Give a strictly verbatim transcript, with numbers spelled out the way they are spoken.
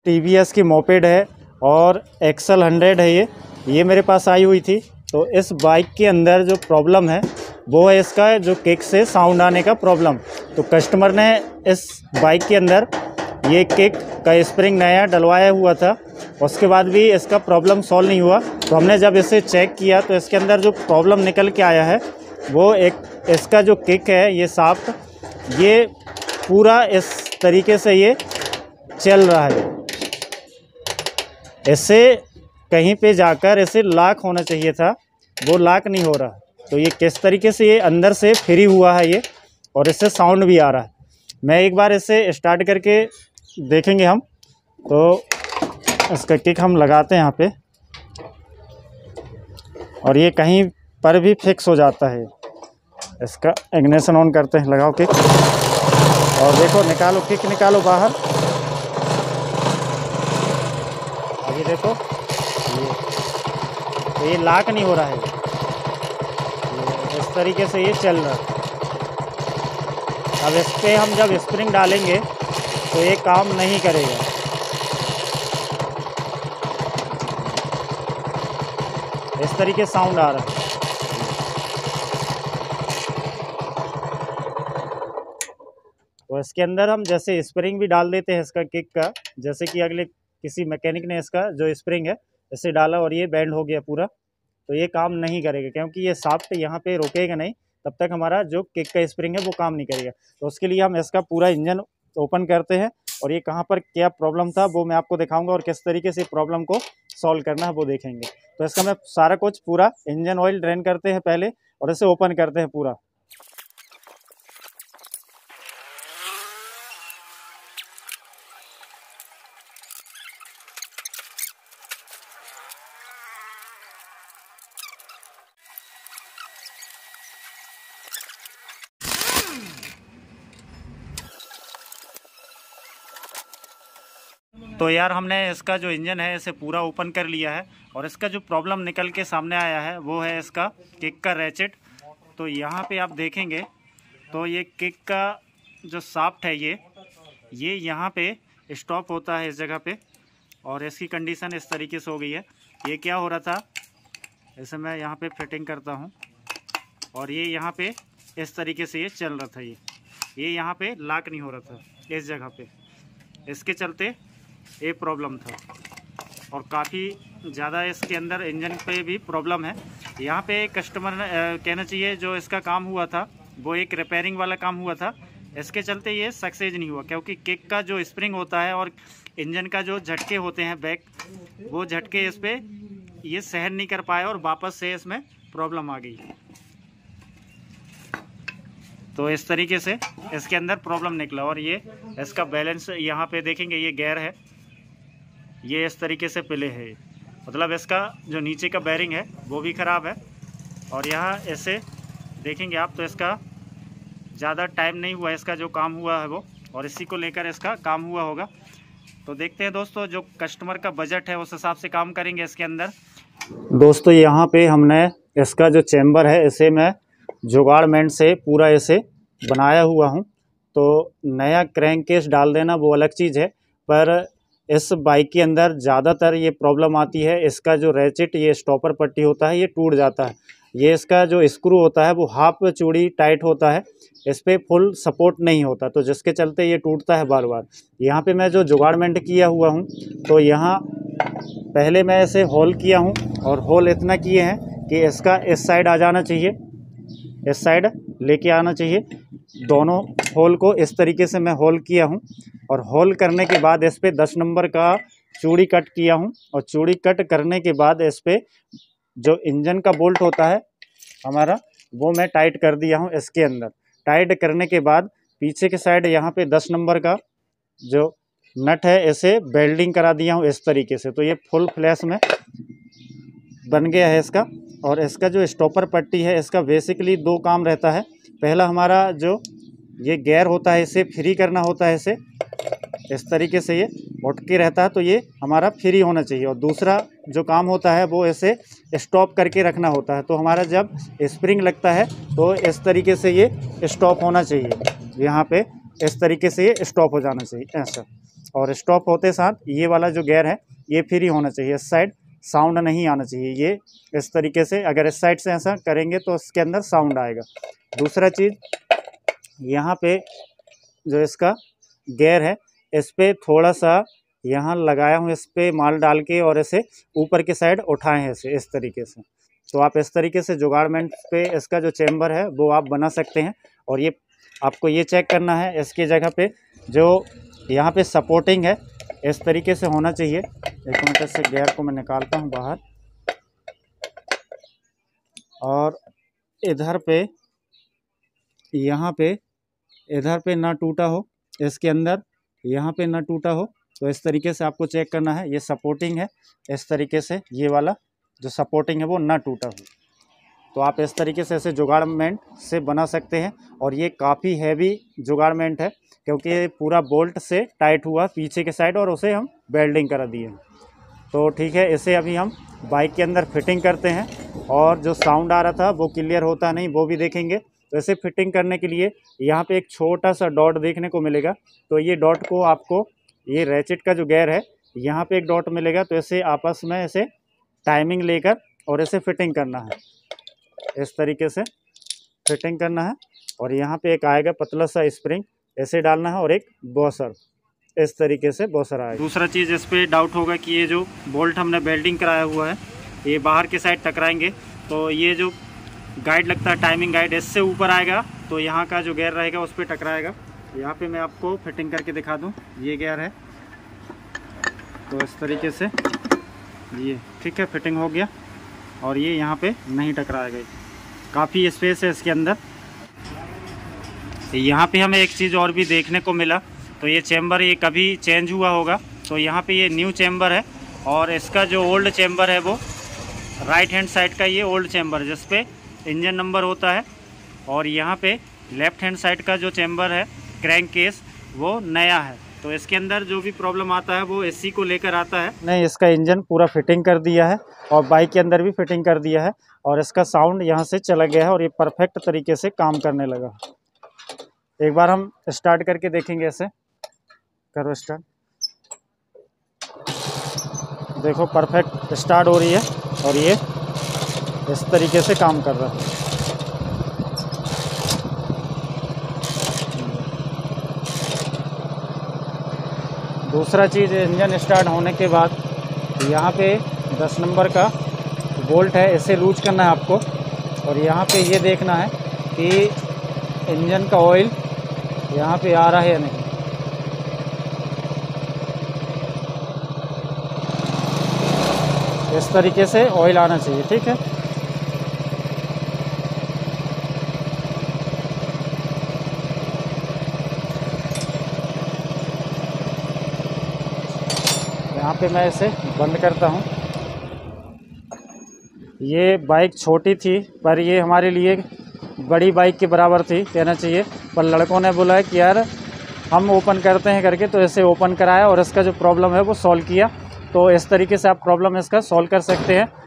T V S की moped है और एक्सल हंड्रेड है। ये ये मेरे पास आई हुई थी। तो इस बाइक के अंदर जो प्रॉब्लम है वो है इसका जो किक से साउंड आने का प्रॉब्लम। तो कस्टमर ने इस बाइक के अंदर ये किक का स्प्रिंग नया डलवाया हुआ था, उसके बाद भी इसका प्रॉब्लम सॉल्व नहीं हुआ। तो हमने जब इसे चेक किया तो इसके अंदर जो प्रॉब्लम निकल के आया है वो एक इसका जो किक है ये साफ्ट, ये पूरा इस तरीके से ये चल रहा है। इससे कहीं पे जाकर इसे लॉक होना चाहिए था, वो लॉक नहीं हो रहा। तो ये किस तरीके से ये अंदर से फ्री हुआ है ये, और इससे साउंड भी आ रहा है। मैं एक बार इसे स्टार्ट करके देखेंगे हम। तो इसका किक हम लगाते हैं यहाँ पे, और ये कहीं पर भी फिक्स हो जाता है। इसका इग्निशन ऑन करते हैं, लगाओ किक, और देखो निकालो किक, निकालो बाहर। अभी देखो ये तो ये लॉक नहीं हो रहा है, ये इस तरीके से ये चल रहा है। अब इस पर हम जब स्प्रिंग डालेंगे तो ये काम नहीं करेगा। इस तरीके साउंड आ रहा है। तो इसके अंदर हम जैसे स्प्रिंग भी डाल देते हैं इसका किक का, जैसे कि अगले किसी मैकेनिक ने इसका जो स्प्रिंग है इसे डाला और ये बैंड हो गया पूरा, तो ये काम नहीं करेगा, क्योंकि ये साफ्ट यहाँ पे रुकेगा नहीं, तब तक हमारा जो किक का स्प्रिंग है वो काम नहीं करेगा। तो उसके लिए हम इसका पूरा इंजन ओपन करते हैं, और ये कहाँ पर क्या प्रॉब्लम था वो मैं आपको दिखाऊंगा, और किस तरीके से प्रॉब्लम को सॉल्व करना है वो देखेंगे। तो इसका मैं सारा कुछ पूरा इंजन ऑयल ड्रेन करते हैं पहले, और इसे ओपन करते हैं पूरा। तो यार हमने इसका जो इंजन है इसे पूरा ओपन कर लिया है, और इसका जो प्रॉब्लम निकल के सामने आया है वो है इसका किक का रैचेट। तो यहाँ पे आप देखेंगे तो ये किक का जो शाफ्ट है ये ये यहाँ पे स्टॉप होता है इस जगह पे, और इसकी कंडीशन इस तरीके से हो गई है। ये क्या हो रहा था, इसे मैं यहाँ पे फिटिंग करता हूँ, और ये यहाँ पे इस तरीके से ये चल रहा था। ये ये यहाँ पे लॉक नहीं हो रहा था इस जगह पे, इसके चलते ये प्रॉब्लम था, और काफ़ी ज़्यादा इसके अंदर इंजन पे भी प्रॉब्लम है। यहाँ पे कस्टमर ने कहना चाहिए जो इसका काम हुआ था वो एक रिपेयरिंग वाला काम हुआ था, इसके चलते ये सक्सेस नहीं हुआ, क्योंकि किक का जो स्प्रिंग होता है और इंजन का जो झटके होते हैं बैक, वो झटके इस पर ये सहन नहीं कर पाए और वापस से इसमें प्रॉब्लम आ गई। तो इस तरीके से इसके अंदर प्रॉब्लम निकला, और ये इसका बैलेंस यहाँ पे देखेंगे ये गियर है, ये इस तरीके से पिले है, मतलब इसका जो नीचे का बेरिंग है वो भी ख़राब है। और यहाँ ऐसे देखेंगे आप तो इसका ज़्यादा टाइम नहीं हुआ, इसका जो काम हुआ है वो, और इसी को लेकर इसका काम हुआ होगा। तो देखते हैं दोस्तों, जो कस्टमर का बजट है उस हिसाब से काम करेंगे इसके अंदर। दोस्तों यहाँ पे हमने इसका जो चैम्बर है इसे मैं जुगाड़मेंट से पूरा ऐसे बनाया हुआ हूँ। तो नया क्रैंक केस डाल देना वो अलग चीज़ है, पर इस बाइक के अंदर ज़्यादातर ये प्रॉब्लम आती है, इसका जो रैचेट ये स्टॉपर पट्टी होता है ये टूट जाता है। ये इसका जो स्क्रू होता है वो हाफ चूड़ी टाइट होता है, इस पर फुल सपोर्ट नहीं होता, तो जिसके चलते ये टूटता है बार बार। यहाँ पे मैं जो जुगाड़मेंट किया हुआ हूँ, तो यहाँ पहले मैं इसे होल किया हूँ, और होल इतना किए हैं कि इसका इस साइड आ जाना चाहिए, इस साइड लेके आना चाहिए। दोनों होल को इस तरीके से मैं होल किया हूँ, और होल करने के बाद इस पे दस नंबर का चूड़ी कट किया हूँ, और चूड़ी कट करने के बाद इस पे जो इंजन का बोल्ट होता है हमारा वो मैं टाइट कर दिया हूँ इसके अंदर। टाइट करने के बाद पीछे के साइड यहाँ पे दस नंबर का जो नट है इसे वेल्डिंग करा दिया हूँ इस तरीके से। तो ये फुल फ्लैश में बन गया है इसका। और इसका जो स्टॉपर पट्टी है इसका बेसिकली दो काम रहता है। पहला हमारा जो ये गियर होता है इसे फ्री करना होता है, इसे इस तरीके से ये उठ के रहता है तो ये हमारा फ्री होना चाहिए। और दूसरा जो काम होता है वो इसे स्टॉप करके रखना होता है। तो हमारा जब स्प्रिंग लगता है तो इस तरीके से ये स्टॉप होना चाहिए, यहाँ पे इस तरीके से ये स्टॉप हो जाना चाहिए ऐसा। और स्टॉप होते साथ ये वाला जो गियर है ये फ्री होना चाहिए, इस साइड साउंड नहीं आना चाहिए। ये इस तरीके से अगर इस साइड से ऐसा करेंगे तो इसके अंदर साउंड आएगा। दूसरा चीज़, यहाँ पे जो इसका गियर है इस पर थोड़ा सा यहाँ लगाया हूँ, इस पर माल डाल के और इसे ऊपर के साइड उठाए हैं इसे इस तरीके से। तो आप इस तरीके से जुगाड़मेंट पे इसका जो चेम्बर है वो आप बना सकते हैं। और ये आपको ये चेक करना है इसकी जगह पे जो यहाँ पे सपोर्टिंग है इस तरीके से होना चाहिए। एक मिनट से गियर को मैं निकालता हूँ बाहर, और इधर पे यहाँ पे इधर पे ना टूटा हो, इसके अंदर यहाँ पे ना टूटा हो। तो इस तरीके से आपको चेक करना है। ये सपोर्टिंग है इस तरीके से, ये वाला जो सपोर्टिंग है वो ना टूटा हो। तो आप इस तरीके से ऐसे जुगाड़मेंट से बना सकते हैं। और ये काफ़ी हैवी जुगाड़मेंट है क्योंकि ये पूरा बोल्ट से टाइट हुआ पीछे के साइड और उसे हम वेल्डिंग करा दिए। तो ठीक है, इसे अभी हम बाइक के अंदर फिटिंग करते हैं और जो साउंड आ रहा था वो क्लियर होता नहीं वो भी देखेंगे। तो इसे फिटिंग करने के लिए यहाँ पे एक छोटा सा डॉट देखने को मिलेगा। तो ये डॉट को आपको, ये रैचेट का जो गियर है यहाँ पे एक डॉट मिलेगा, तो इसे आपस में इसे टाइमिंग लेकर और इसे फिटिंग करना है। इस तरीके से फिटिंग करना है। और यहाँ पे एक आएगा पतला सा स्प्रिंग, ऐसे डालना है, और एक बॉसर, इस तरीके से बॉसर आएगा। दूसरा चीज़ इस पर डाउट होगा कि ये जो बोल्ट हमने वेल्डिंग कराया हुआ है ये बाहर के साइड टकराएंगे, तो ये जो गाइड लगता है टाइमिंग गाइड इससे ऊपर आएगा तो यहाँ का जो गियर रहेगा उस पर टकराएगा। यहाँ पे मैं आपको फिटिंग करके दिखा दूँ, ये गियर है तो इस तरीके से ये ठीक है, फिटिंग हो गया और ये यहाँ पे नहीं टकराएगा। काफ़ी स्पेस है इसके अंदर। यहाँ पे हमें एक चीज़ और भी देखने को मिला, तो ये चेम्बर ये कभी चेंज हुआ होगा, तो यहाँ पे ये न्यू चेम्बर है और इसका जो ओल्ड चेम्बर है वो राइट हैंड साइड का ये ओल्ड चेम्बर जिस पे इंजन नंबर होता है, और यहाँ पे लेफ़्ट हैंड साइड का जो चेम्बर है क्रैंक केस वो नया है। तो इसके अंदर जो भी प्रॉब्लम आता है वो इसी को लेकर आता है। नहीं, इसका इंजन पूरा फिटिंग कर दिया है और बाइक के अंदर भी फिटिंग कर दिया है और इसका साउंड यहाँ से चला गया है और ये परफेक्ट तरीके से काम करने लगा। एक बार हम स्टार्ट करके देखेंगे, ऐसे करो स्टार्ट, देखो परफेक्ट स्टार्ट हो रही है और ये इस तरीके से काम कर रहा है। दूसरा चीज़, इंजन स्टार्ट होने के बाद यहाँ पे दस नंबर का बोल्ट है, इसे लूज करना है आपको और यहाँ पे ये देखना है कि इंजन का ऑयल यहाँ पे आ रहा है या नहीं। इस तरीके से ऑयल आना चाहिए, ठीक है। यहाँ पे मैं इसे बंद करता हूँ। ये बाइक छोटी थी पर ये हमारे लिए बड़ी बाइक के बराबर थी कहना चाहिए, पर लड़कों ने बोला कि यार हम ओपन करते हैं करके, तो इसे ओपन कराया और इसका जो प्रॉब्लम है वो सॉल्व किया। तो इस तरीके से आप प्रॉब्लम इसका सॉल्व कर सकते हैं।